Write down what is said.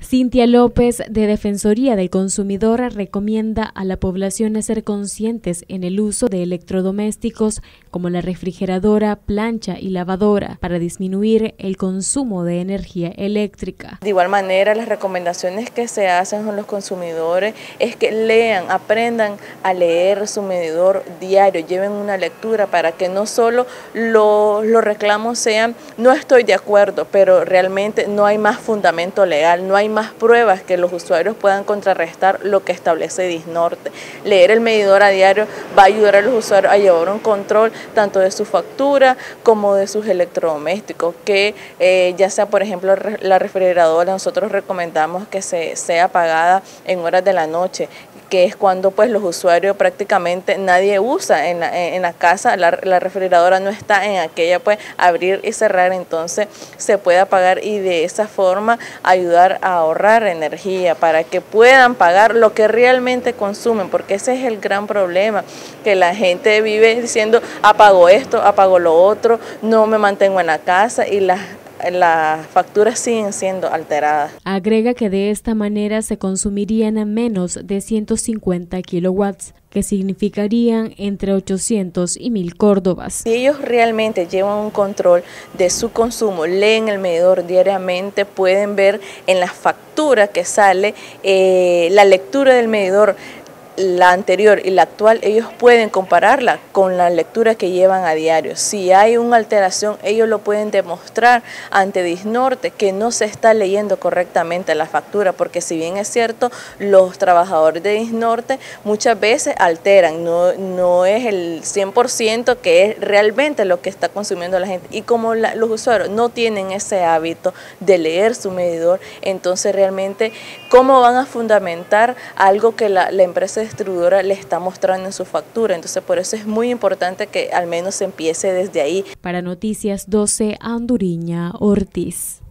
Cintia López, de Defensoría del Consumidor, recomienda a la población ser conscientes en el uso de electrodomésticos como la refrigeradora, plancha y lavadora para disminuir el consumo de energía eléctrica. De igual manera, las recomendaciones que se hacen con los consumidores es que lean, aprendan a leer su medidor diario, lleven una lectura para que no solo los reclamos sean no estoy de acuerdo, pero realmente no hay más fundamento legal, no hay más pruebas que los usuarios puedan contrarrestar lo que establece DISNORTE. Leer el medidor a diario va a ayudar a los usuarios a llevar un control tanto de su factura como de sus electrodomésticos, que ya sea por ejemplo la refrigeradora, nosotros recomendamos que sea apagada en horas de la noche, que es cuando pues los usuarios prácticamente nadie usa en la casa, la refrigeradora no está en aquella pues abrir y cerrar, entonces se puede apagar y de esa forma ayudar a ahorrar energía para que puedan pagar lo que realmente consumen, porque ese es el gran problema, que la gente vive diciendo apago esto, apago lo otro, no me mantengo en la casa y las facturas siguen siendo alteradas. Agrega que de esta manera se consumirían menos de 150 kilowatts, que significarían entre 800 y 1000 córdobas. Si ellos realmente llevan un control de su consumo, leen el medidor diariamente, pueden ver en la factura que sale la lectura del medidor, la anterior y la actual, ellos pueden compararla con la lectura que llevan a diario. Si hay una alteración, ellos lo pueden demostrar ante DISNORTE que no se está leyendo correctamente la factura, porque si bien es cierto, los trabajadores de DISNORTE muchas veces alteran, no es el 100% que es realmente lo que está consumiendo la gente. Y como los usuarios no tienen ese hábito de leer su medidor, entonces realmente, ¿cómo van a fundamentar algo que la empresa distribuidora le está mostrando en su factura? Entonces por eso es muy importante que al menos se empiece desde ahí. Para Noticias 12, Anduriña Ortiz.